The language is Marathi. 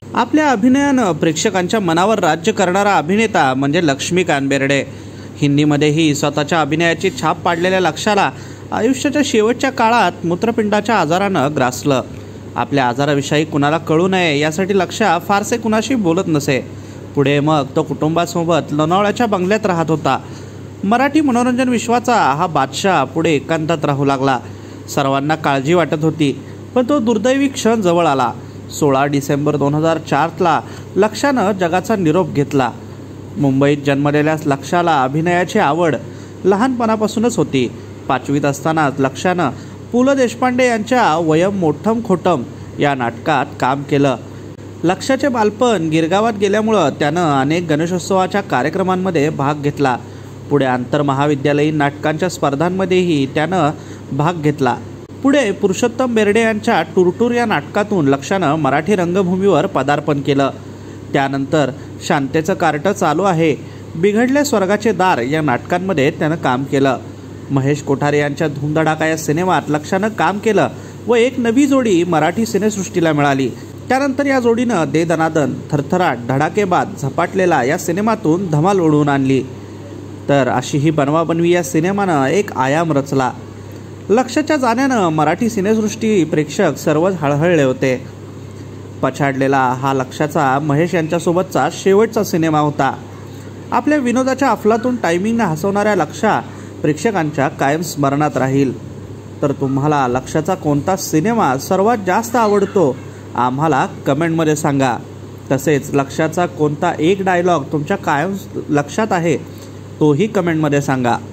आपल्या अभिनयानं प्रेक्षकांच्या मनावर राज्य करणारा अभिनेता म्हणजे लक्ष्मीकांत बेर्डे। हिंदीमध्येही स्वतःच्या अभिनयाची छाप पाडलेल्या लक्ष्याला आयुष्याच्या शेवटच्या काळात मूत्रपिंडाच्या आजारानं ग्रासलं। आपल्या आजाराविषयी कुणाला कळू नये यासाठी लक्ष्या फारसे कुणाशी बोलत नसे। पुढे मग तो कुटुंबासोबत लोणावळ्याच्या बंगल्यात राहत होता। मराठी मनोरंजन विश्वाचा हा बादशाह पुढे एकांतात राहू लागला। सर्वांना काळजी वाटत होती, पण तो दुर्दैवी क्षण जवळ आला। 16 डिसेंबर 2004ला लक्ष्यानं जगाचा निरोप घेतला। मुंबईत जन्मलेल्या लक्ष्याला अभिनयाची आवड लहानपणापासूनच होती। 5वीत असतानाच लक्ष्यानं पु ल देशपांडे यांच्या वयम मोठम खोटम या नाटकात काम केलं। लक्ष्याचे बालपण गिरगावात गेल्यामुळं त्यानं अनेक गणेशोत्सवाच्या कार्यक्रमांमध्ये भाग घेतला। पुढे आंतरमहाविद्यालयीन नाटकांच्या स्पर्धांमध्येही त्यानं भाग घेतला। पुढे पुरुषोत्तम बेर्डे यांच्या टूरटूर या नाटकातून लक्ष्यानं मराठी रंगभूमीवर पदार्पण केलं। त्यानंतर शांतेचं कार्ट चालू आहे, बिघडले स्वर्गाचे दार या नाटकांमध्ये त्यानं काम केलं। महेश कोठारे यांच्या धूमधडाका या सिनेमात लक्ष्यानं काम केलं व एक नवी जोडी मराठी सिनेसृष्टीला मिळाली। त्यानंतर या जोडीनं दे दनादन, थरथराट, धडाकेबाज, झपाटलेला या सिनेमातून धमाल ओढवून आणली। तर अशी ही बनवाबनवी या सिनेमानं एक आयाम रचला। लक्ष्याच्या जाण्यानं मराठी सिनेसृष्टी प्रेक्षक सर्वच हळहळले होते। पछाडलेला हा लक्ष्याचा महेश यांच्यासोबतचा शेवटचा सिनेमा होता। आपल्या विनोदाच्या अफलातून टायमिंगनं हसवणाऱ्या लक्ष्या प्रेक्षकांच्या कायम स्मरणात राहील। तर तुम्हाला लक्ष्याचा कोणता सिनेमा सर्वात जास्त आवडतो आम्हाला कमेंटमध्ये सांगा। तसेच लक्ष्याचा कोणता एक डायलॉग तुमच्या कायम लक्षात आहे तोही कमेंटमध्ये सांगा।